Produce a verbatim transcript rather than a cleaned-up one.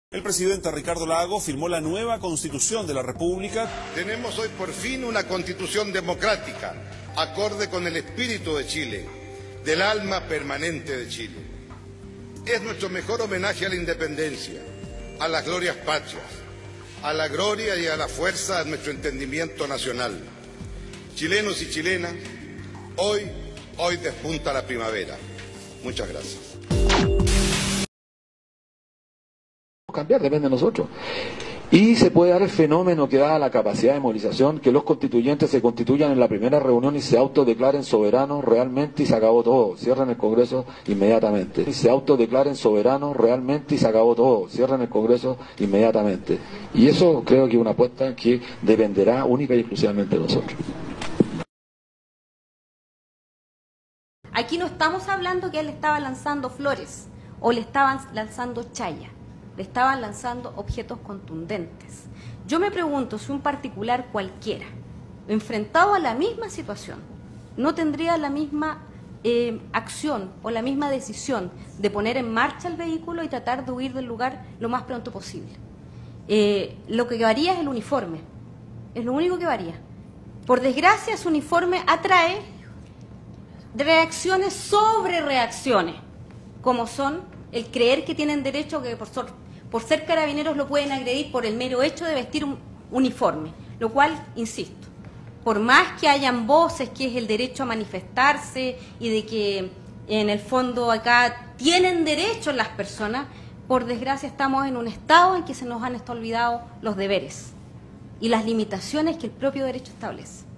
El presidente Ricardo Lagos firmó la nueva Constitución de la República. Tenemos hoy por fin una Constitución democrática, acorde con el espíritu de Chile, del alma permanente de Chile. Es nuestro mejor homenaje a la independencia, a las glorias patrias, a la gloria y a la fuerza de nuestro entendimiento nacional. Chilenos y chilenas, hoy, hoy despunta la primavera. Muchas gracias. Cambiar, depende de nosotros. Y se puede dar el fenómeno que da la capacidad de movilización, que los constituyentes se constituyan en la primera reunión y se autodeclaren soberanos realmente y se acabó todo, cierran el Congreso inmediatamente. Y se autodeclaren soberanos realmente y se acabó todo, cierran el Congreso inmediatamente. Y eso creo que es una apuesta que dependerá única y exclusivamente de nosotros. Aquí no estamos hablando que él estaba lanzando flores o le estaban lanzando chaya. Le estaban lanzando objetos contundentes. Yo me pregunto si un particular cualquiera, enfrentado a la misma situación, no tendría la misma eh, acción o la misma decisión de poner en marcha el vehículo y tratar de huir del lugar lo más pronto posible. Eh, lo que varía es el uniforme, es lo único que varía. Por desgracia, su uniforme atrae reacciones sobre reacciones, como son el creer que tienen derecho, que por suerte por ser carabineros lo pueden agredir por el mero hecho de vestir un uniforme, lo cual, insisto, por más que hayan voces que es el derecho a manifestarse y de que en el fondo acá tienen derecho las personas, por desgracia estamos en un estado en que se nos han olvidado los deberes y las limitaciones que el propio derecho establece.